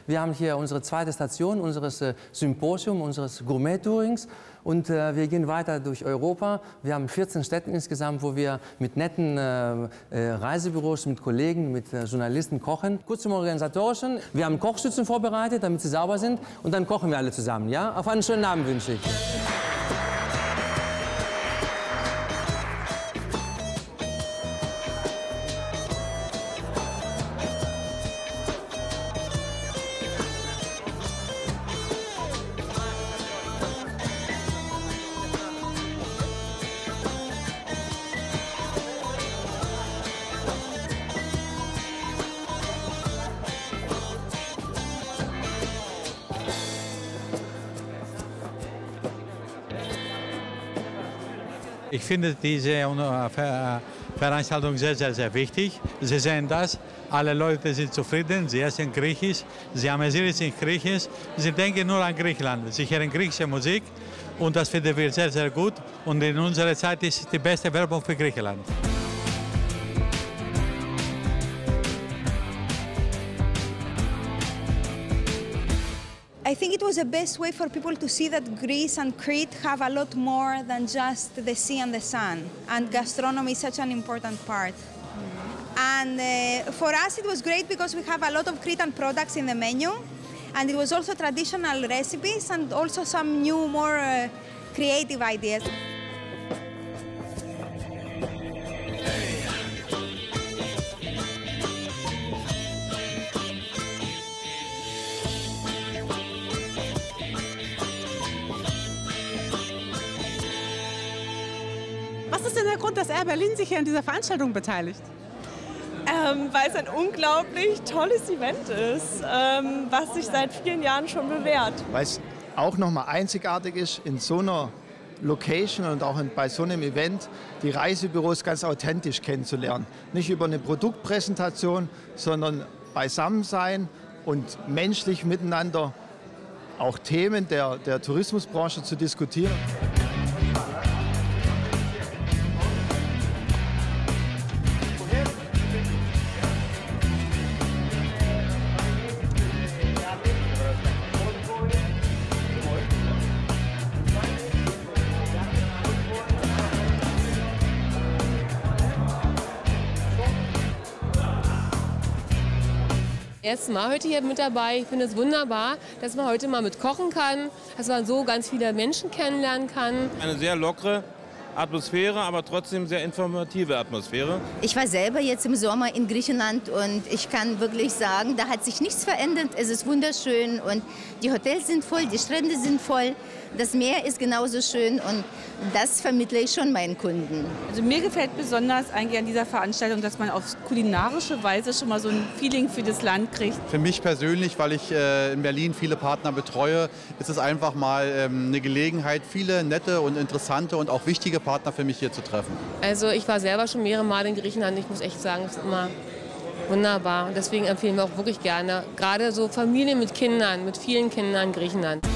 Wir haben hier unsere zweite Station unseres Symposiums, unseres Gourmet-Tourings. Und wir gehen weiter durch Europa. Wir haben 14 Städte insgesamt, wo wir mit netten Reisebüros, mit Kollegen, mit Journalisten kochen. Kurz zum Organisatorischen. Wir haben Kochstützen vorbereitet, damit sie sauber sind. Und dann kochen wir alle zusammen. Ja? Auf einen schönen Abend wünsche ich. Ich finde diese Veranstaltung sehr, sehr, sehr wichtig. Sie sehen das, alle Leute sind zufrieden, sie essen Griechisch, sie amüsieren sich Griechisch, sie denken nur an Griechenland, sie hören griechische Musik und das finden wir sehr, sehr gut. Und in unserer Zeit ist die beste Werbung für Griechenland. I think it was the best way for people to see that Greece and Crete have a lot more than just the sea and the sun. And gastronomy is such an important part. And for us it was great because we have a lot of Cretan products in the menu. And it was also traditional recipes and also some new, more creative ideas. Was ist denn der Grund, dass Air Berlin sich hier an dieser Veranstaltung beteiligt? Weil es ein unglaublich tolles Event ist, was sich seit vielen Jahren schon bewährt. Weil es auch nochmal einzigartig ist, in so einer Location und auch bei so einem Event die Reisebüros ganz authentisch kennenzulernen. Nicht über eine Produktpräsentation, sondern beisammen sein und menschlich miteinander auch Themen der Tourismusbranche zu diskutieren. Erstes Mal heute hier mit dabei. Ich finde es wunderbar, dass man heute mal mit kochen kann, dass man so ganz viele Menschen kennenlernen kann. Eine sehr lockere Atmosphäre, aber trotzdem sehr informative Atmosphäre. Ich war selber jetzt im Sommer in Griechenland und ich kann wirklich sagen, da hat sich nichts verändert. Es ist wunderschön und die Hotels sind voll, die Strände sind voll. Das Meer ist genauso schön und das vermittle ich schon meinen Kunden. Also mir gefällt besonders eigentlich an dieser Veranstaltung, dass man auf kulinarische Weise schon mal so ein Feeling für das Land kriegt. Für mich persönlich, weil ich in Berlin viele Partner betreue, ist es einfach mal eine Gelegenheit, viele nette und interessante und auch wichtige Partner für mich hier zu treffen. Also ich war selber schon mehrere Mal in Griechenland. Ich muss echt sagen, es ist immer wunderbar. Und deswegen empfehlen wir auch wirklich gerne, gerade so Familien mit Kindern, mit vielen Kindern Griechenland.